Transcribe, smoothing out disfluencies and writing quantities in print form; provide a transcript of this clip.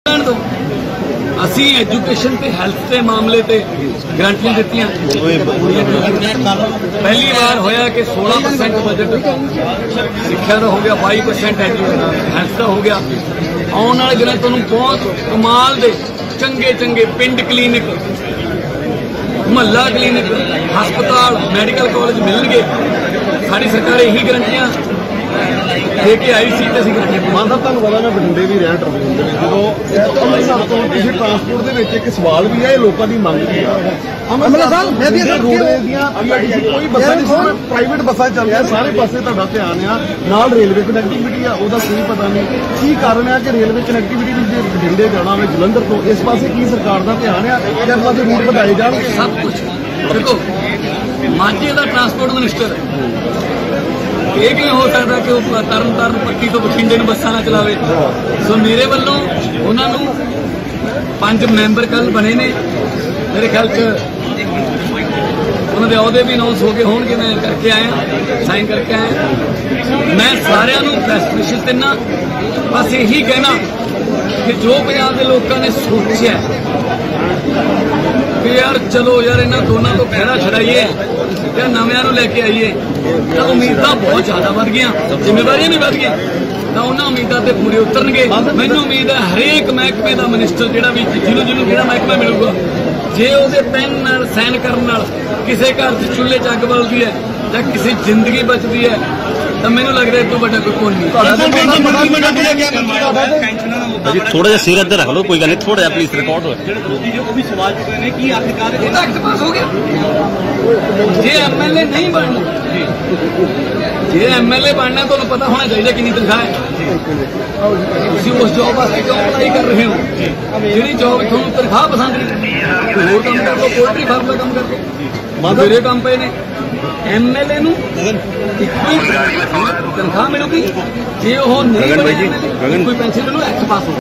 असी एजुकेशन ते हेल्थ के मामले ते गारंटियां दित्तियां। पहली बार होया कि 16% बजट सिक्ख्या का हो गया, 22% हेल्थ का हो गया। आने वाले दिनों तुहानूं बहुत कमाल दे चंगे चंगे पिंड क्लीनिक, महल्ला क्लीनिक, हस्पताल, मैडिकल कॉलेज मिलणगे। साडी सरकार यही गारंटियां लेके आई सी। मान साहब तुहानूं पता मैं बठिंडे भी रहा ट्रिब्यूनल जो अमृतसर तो किसी ट्रांसपोर्ट के एक सवाल भी है, लोगों की मंग भी है। अमृतसर कोई बसा प्राइवेट बसा चल रहा, सारे पासे तुहाडा ध्यान आ, नाल रेलवे कनैक्टिविटी आ, उहदा कोई पता नहीं की कारण है कि रेलवे कनैक्टिविटी जो बठिंडे जाना है जलंधर तो इस पासे की सरकार का ध्यान है, इस पासे रूट बढ़ाए जाणगे। सब कुछ देखो, मांझे का ट्रांसपोर्ट मिनिस्टर ये क्यों हो सकता कि तरन तारण पट्टी तो बठिंडे में बसा ना चलावे। सो मेरे वालों उन्होंने 5 मैंबर कल बने ने, मेरे ख्याल उन्होंने अहदे भी अनाउंस हो गए होंगे, मैं करके आया, साइन करके आया। मैं सारिਆਂ ਨੂੰ बेस्ट विशेस देना, बस यही कहना कि जो पंजाब के लोगों ने सोचा कि यार चलो यार इन्होंने दोनों को खहरा छड़ाइए या नव्या लैके आइए, तो उम्मीदा बहुत ज्यादा बढ़ गई, जिम्मेवारियां भी बढ़ गई, तो उन्होंने उम्मीदों से पूरे उतरनगे। मैनूं उम्मीद है हरेक महकमे का मिनिस्टर जो भी जिन्होंने जो महकमा मिलूगा, जे उहदे पेन नाल साइन करन नाल किसी घर चूल्हे च अग बलदी है या किसी जिंदगी बचती है, तो मैनूं लगता है तो बड़ा कोई कौन नहीं। थोड़ा जिहा सिर इधर रख लो, कोई गल नहीं, थोड़ा जिहा प्लीज रिकॉर्ड हो। एक्ट पास हो गया। जे MLA नहीं बनना, जे MLA बनना तो पता होना चाहिए कितनी तनख्वाह है। उस जॉब वास्ते क्यों अप्लाई कर रहे हो? जी जॉब थोड़ा तनख्वाह पसंद नहीं, होर काम कर लो, पोल्ट्री फार्म का काम कर लो, मेरे काम पे ने। MLA नूं तनख्वाह मिलूगी, जे वो नहीं बने कोई पेंशन मिलू, एक्ट पास हो।